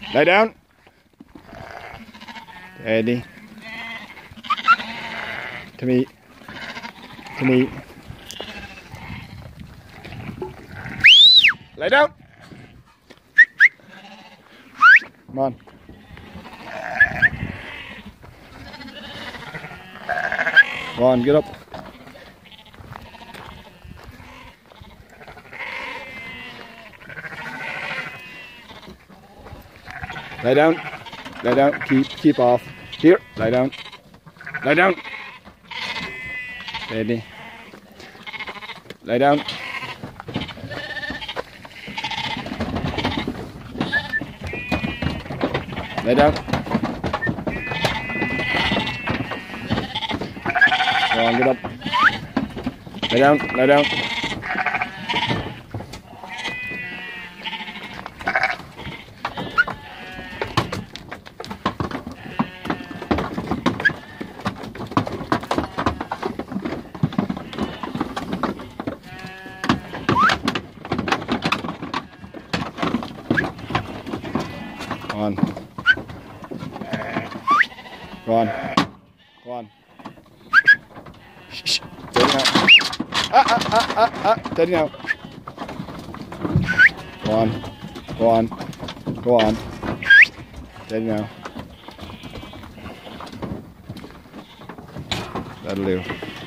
Lie down. Steady. To me. To me. Lie down. Come on. Come on, get up. Lie down. Lie down. Keep off. Here. Lie down. Lie down. Steady. Lie down. Lie down. Go on, get up. Lie down. Lie down. Go on. Go on. Go on. Shh. Steady now. Steady now. Go on. Go on. Go on. Steady now. That'll do.